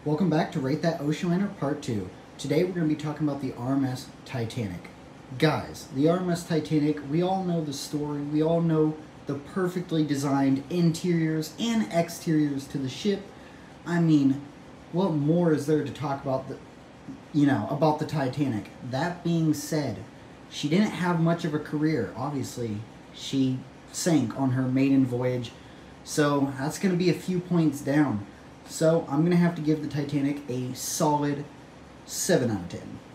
Welcome back to Rate That Oceanliner Part 2. Today we're going to be talking about the RMS Titanic. Guys, the RMS Titanic, we all know the story, we all know the perfectly designed interiors and exteriors to the ship. I mean, what more is there to talk about about the Titanic? That being said, she didn't have much of a career. Obviously, she sank on her maiden voyage, so that's going to be a few points down. So I'm going to have to give the Titanic a solid 7 out of 10.